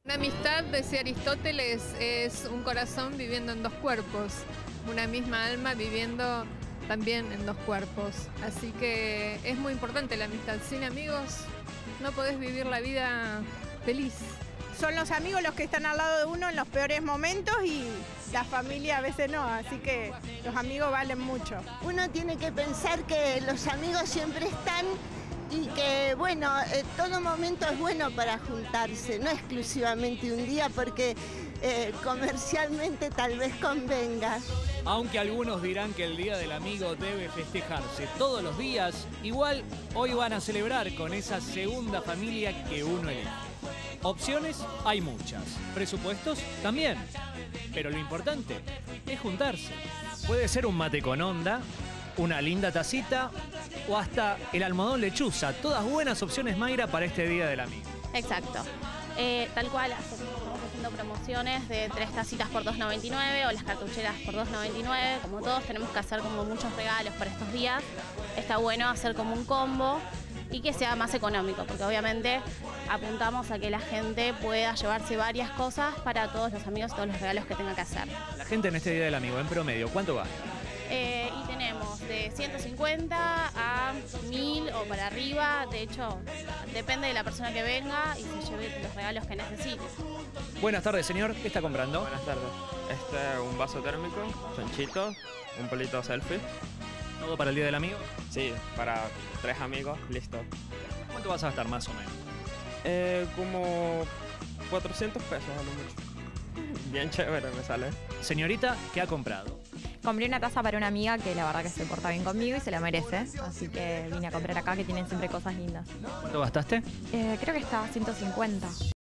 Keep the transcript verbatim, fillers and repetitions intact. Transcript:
La amistad, decía Aristóteles, es un corazón viviendo en dos cuerpos, una misma alma viviendo también en dos cuerpos. Así que es muy importante la amistad. Sin amigos no podés vivir la vida feliz. Son los amigos los que están al lado de uno en los peores momentos y la familia a veces no, así que los amigos valen mucho. Uno tiene que pensar que los amigos siempre están y que, bueno, eh, todo momento es bueno para juntarse, no exclusivamente un día porque eh, comercialmente tal vez convenga. Aunque algunos dirán que el Día del Amigo debe festejarse todos los días, igual hoy van a celebrar con esa segunda familia que uno elige. Opciones hay muchas, presupuestos también, pero lo importante es juntarse. Puede ser un mate con onda, una linda tacita o hasta el almohadón lechuza. Todas buenas opciones, Mayra, para este Día del Amigo. Exacto. Eh, tal cual, hacemos, estamos haciendo promociones de tres tacitas por dos noventa y nueve o las cartucheras por dos noventa y nueve. Como todos tenemos que hacer como muchos regalos para estos días. Está bueno hacer como un combo y que sea más económico, porque obviamente apuntamos a que la gente pueda llevarse varias cosas para todos los amigos, todos los regalos que tenga que hacer. La gente en este Día del Amigo, en promedio, ¿cuánto gasta? Eh, y tenemos de ciento cincuenta a mil o para arriba. De hecho, depende de la persona que venga y se lleve los regalos que necesite. Buenas tardes, señor. ¿Qué está comprando? Buenas tardes. Este es un vaso térmico, chanchito, un pelito selfie. ¿Todo para el Día del Amigo? Sí, para tres amigos, listo. ¿Cuánto vas a gastar más o menos? Eh, como cuatrocientos pesos a lo mucho. Bien chévere me sale. Señorita, ¿qué ha comprado? Compré una taza para una amiga que la verdad que se porta bien conmigo y se la merece. Así que vine a comprar acá, que tienen siempre cosas lindas. ¿Cuánto gastaste? Eh, creo que está a ciento cincuenta.